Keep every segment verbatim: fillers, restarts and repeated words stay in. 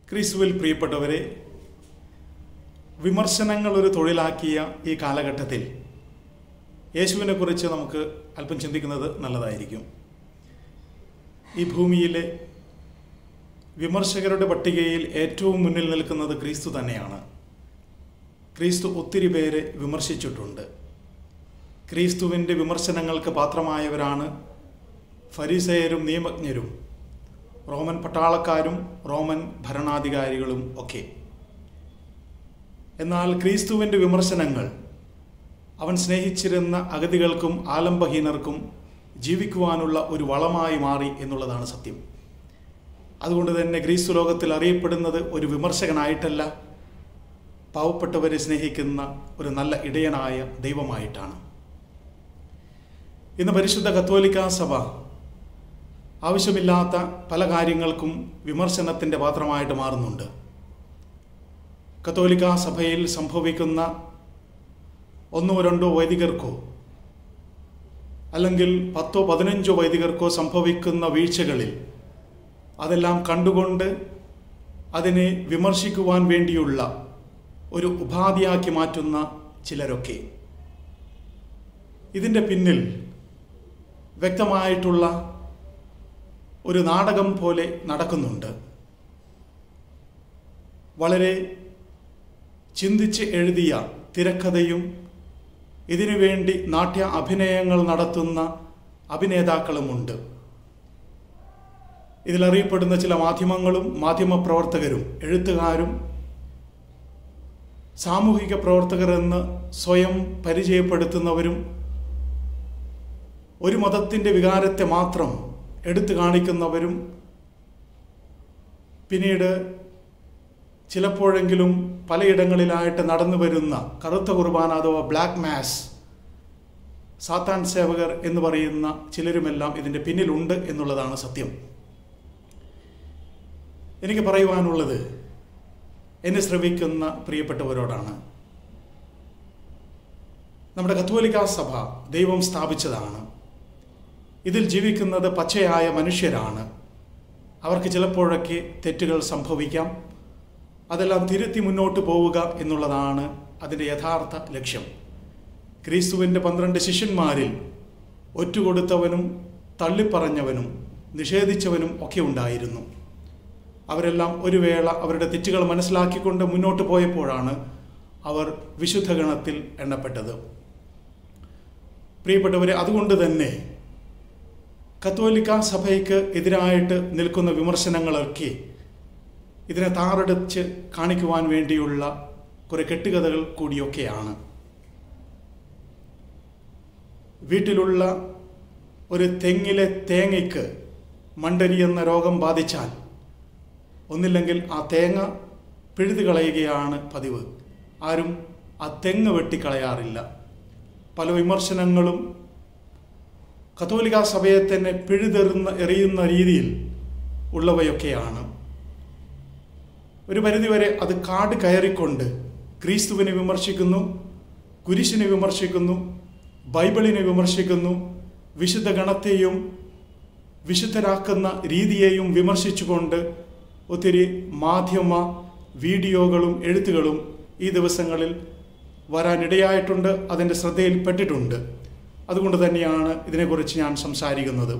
ക്രിസ്തുവിൽ പ്രിയപ്പെട്ടവരെ, വിമർശനങ്ങൾ ഒരു തൊഴിലാക്കിയ ഈ കാലഘട്ടത്തിൽ യേശുവിനെ കുറിച്ച് നമുക്ക് അല്പം ചിന്തിക്കുന്നത് നല്ലതായിരിക്കും. ഈ ഭൂമിയിലെ വിമർശകരുടെ പട്ടികയിൽ ഏറ്റവും മുന്നിൽ നിൽക്കുന്നത് ക്രിസ്തു തന്നെയാണ്. ക്രിസ്തു ഒത്തിരി പേരെ വിമർശിച്ചിട്ടുണ്ട്. ക്രിസ്തുവിൻ്റെ വിമർശനങ്ങൾക്ക് പാത്രമായവരാണ് ഫരിസേയരും നിയമജ്ഞരും, റോമൻ പട്ടാളക്കാരും റോമൻ ഭരണാധികാരികളും ഒക്കെ. എന്നാൽ ക്രിസ്തുവിൻ്റെ വിമർശനങ്ങൾ അവൻ സ്നേഹിച്ചിരുന്ന അഗതികൾക്കും ആലംബഹീനർക്കും ജീവിക്കുവാനുള്ള ഒരു വളമായി മാറി എന്നുള്ളതാണ് സത്യം. അതുകൊണ്ട് തന്നെ ക്രിസ്തു ലോകത്തിൽ അറിയപ്പെടുന്നത് ഒരു വിമർശകനായിട്ടല്ല, പാവപ്പെട്ടവരെ സ്നേഹിക്കുന്ന ഒരു നല്ല ഇടയനായ ദൈവമായിട്ടാണ്. ഇന്ന് പരിശുദ്ധ കത്തോലിക്കാ സഭ ആവശ്യമില്ലാത്ത പല കാര്യങ്ങൾക്കും വിമർശനത്തിൻ്റെ പാത്രമായിട്ട് മാറുന്നുണ്ട്. കത്തോലിക്കാ സഭയിൽ സംഭവിക്കുന്ന ഒന്നോ രണ്ടോ വൈദികർക്കോ അല്ലെങ്കിൽ പത്തോ പതിനഞ്ചോ വൈദികർക്കോ സംഭവിക്കുന്ന വീഴ്ചകളിൽ അതെല്ലാം കണ്ടുകൊണ്ട് അതിനെ വിമർശിക്കുവാൻ വേണ്ടിയുള്ള ഒരു ഉപാധിയാക്കി മാറ്റുന്ന ചിലരൊക്കെ. ഇതിൻ്റെ പിന്നിൽ വ്യക്തമായിട്ടുള്ള ഒരു നാടകം പോലെ നടക്കുന്നുണ്ട്. വളരെ ചിന്തിച്ച് എഴുതിയ തിരക്കഥയും ഇതിനുവേണ്ടി നാട്യ അഭിനയങ്ങൾ നടത്തുന്ന അഭിനേതാക്കളുമുണ്ട്. ഇതിലറിയപ്പെടുന്ന ചില മാധ്യമങ്ങളും മാധ്യമപ്രവർത്തകരും എഴുത്തുകാരും സാമൂഹിക പ്രവർത്തകർ എന്ന് സ്വയം പരിചയപ്പെടുത്തുന്നവരും ഒരു മതത്തിൻ്റെ വികാരത്തെ മാത്രം എടുത്തു കാണിക്കുന്നവരും പിന്നീട് ചിലപ്പോഴെങ്കിലും പലയിടങ്ങളിലായിട്ട് നടന്നു വരുന്ന കറുത്ത കുർബാന അഥവാ ബ്ലാക്ക് മാസ്, സാത്താൻ സേവകർ എന്ന് പറയുന്ന ചിലരുമെല്ലാം ഇതിൻ്റെ പിന്നിലുണ്ട് എന്നുള്ളതാണ് സത്യം. എനിക്ക് പറയുവാനുള്ളത് എന്നെ ശ്രവിക്കുന്ന പ്രിയപ്പെട്ടവരോടാണ്. നമ്മുടെ കത്തോലിക്കാ സഭ ദൈവം സ്ഥാപിച്ചതാണ്. ഇതിൽ ജീവിക്കുന്നത് പച്ചയായ മനുഷ്യരാണ്. അവർക്ക് ചിലപ്പോഴൊക്കെ തെറ്റുകൾ സംഭവിക്കാം. അതെല്ലാം തിരുത്തി മുന്നോട്ട് പോവുക എന്നുള്ളതാണ് അതിൻ്റെ യഥാർത്ഥ ലക്ഷ്യം. ക്രിസ്തുവിൻ്റെ പന്ത്രണ്ട് ശിഷ്യന്മാരിൽ ഒറ്റുകൊടുത്തവനും തള്ളിപ്പറഞ്ഞവനും നിഷേധിച്ചവനും ഒക്കെ ഉണ്ടായിരുന്നു. അവരെല്ലാം ഒരു വേള അവരുടെ തെറ്റുകൾ മനസ്സിലാക്കിക്കൊണ്ട് മുന്നോട്ട് പോയപ്പോഴാണ് അവർ വിശുദ്ധ ഗണത്തിൽ എണ്ണപ്പെട്ടത്. പ്രിയപ്പെട്ടവരെ, അതുകൊണ്ട് തന്നെ കത്തോലിക്ക സഭയ്ക്ക് എതിരായിട്ട് നിൽക്കുന്ന വിമർശനങ്ങളൊക്കെ ഇതിനെ താറടിച്ച് കാണിക്കുവാൻ വേണ്ടിയുള്ള കുറെ കെട്ടുകഥകൾ കൂടിയൊക്കെയാണ്. വീട്ടിലുള്ള ഒരു തെങ്ങിലെ തേങ്ങയ്ക്ക് മണ്ടരി എന്ന രോഗം ബാധിച്ചാൽ ഒന്നില്ലെങ്കിൽ ആ തേങ്ങ പിഴുതു കളയുകയാണ് പതിവ്. ആരും ആ തെങ്ങ് വെട്ടിക്കളയാറില്ല. പല വിമർശനങ്ങളും കത്തോലിക്ക സഭയെ തന്നെ പിഴുതെറുന്ന എറിയുന്ന രീതിയിൽ ഉള്ളവയൊക്കെയാണ്. ഒരു പരിധിവരെ അത് കാട് കയറിക്കൊണ്ട് ക്രിസ്തുവിനെ വിമർശിക്കുന്നു, കുരിശിനെ വിമർശിക്കുന്നു, ബൈബിളിനെ വിമർശിക്കുന്നു, വിശുദ്ധ ഗണത്തെയും വിശുദ്ധരാക്കുന്ന രീതിയെയും വിമർശിച്ചുകൊണ്ട് ഒത്തിരി മാധ്യമ വീഡിയോകളും എഴുത്തുകളും ഈ ദിവസങ്ങളിൽ വരാനിടയായിട്ടുണ്ട്. അതിൻ്റെ ശ്രദ്ധയിൽപ്പെട്ടിട്ടുണ്ട്. അതുകൊണ്ട് തന്നെയാണ് ഇതിനെക്കുറിച്ച് ഞാൻ സംസാരിക്കുന്നത്.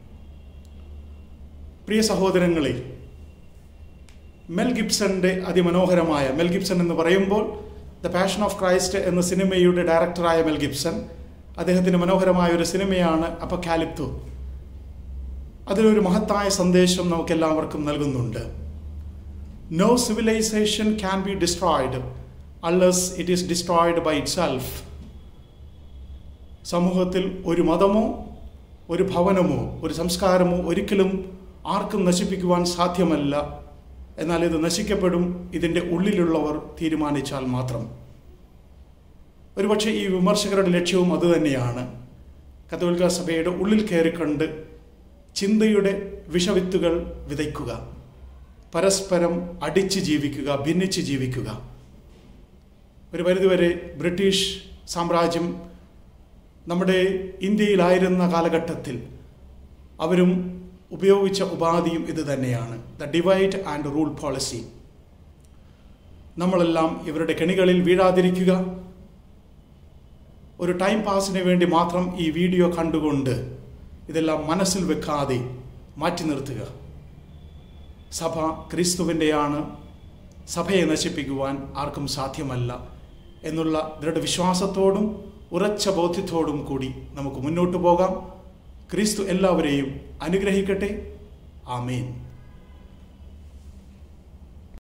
പ്രിയ സഹോദരങ്ങളെ, മെൽ ഗിബ്സന്റെ അതിമനോഹരമായ, മെൽ ഗിബ്സൺ എന്ന് പറയുമ്പോൾ ദ പാഷൻ ഓഫ് ക്രൈസ്റ്റ് എന്ന സിനിമയുടെ ഡയറക്ടറായ മെൽ ഗിബ്സൺ, അദ്ദേഹത്തിൻ്റെ മനോഹരമായ ഒരു സിനിമയാണ് അപ്പക്കാലിപ്തു. അതിലൊരു മഹത്തായ സന്ദേശം നമുക്കെല്ലാവർക്കും നൽകുന്നുണ്ട്. No civilization can be destroyed unless it is destroyed by itself. സമൂഹത്തിൽ ഒരു മതമോ ഒരു ഭവനമോ ഒരു സംസ്കാരമോ ഒരിക്കലും ആർക്കും നശിപ്പിക്കുവാൻ സാധ്യമല്ല. എന്നാൽ ഇത് നശിക്കപ്പെടും ഇതിൻ്റെ ഉള്ളിലുള്ളവർ തീരുമാനിച്ചാൽ മാത്രം. ഒരുപക്ഷെ ഈ വിമർശകരുടെ ലക്ഷ്യവും അതുതന്നെയാണ്. കത്തോലിക്ക സഭയുടെ ഉള്ളിൽ കയറിക്കണ്ട് ചിന്തയുടെ വിഷവിത്തുകൾ വിതയ്ക്കുക, പരസ്പരം അടിച്ച് ജീവിക്കുക, ഭിന്നിച്ച് ജീവിക്കുക. ഒരു പരിധിവരെ ബ്രിട്ടീഷ് സാമ്രാജ്യം നമ്മുടെ ഇന്ത്യയിലായിരുന്ന കാലഘട്ടത്തിൽ അവരും ഉപയോഗിച്ച ഉപാധിയും ഇത് തന്നെയാണ്, the divide and rule policy. നമ്മളെല്ലാം ഇവരുടെ കെണികളിൽ വീഴാതിരിക്കുക. ഒരു ടൈം പാസിന് വേണ്ടി മാത്രം ഈ വീഡിയോ കണ്ടുകൊണ്ട് ഇതെല്ലാം മനസ്സിൽ വെക്കാതെ മാറ്റി നിർത്തുക. സഭ ക്രിസ്തുവിൻ്റെയാണ്. സഭയെ നശിപ്പിക്കുവാൻ ആർക്കും സാധ്യമല്ല എന്നുള്ള ദൃഢവിശ്വാസത്തോടും ഉറച്ച ബോധ്യത്തോടും കൂടി നമുക്ക് മുന്നോട്ട് പോകാം. ക്രിസ്തു എല്ലാവരെയും അനുഗ്രഹിക്കട്ടെ. ആമേൻ.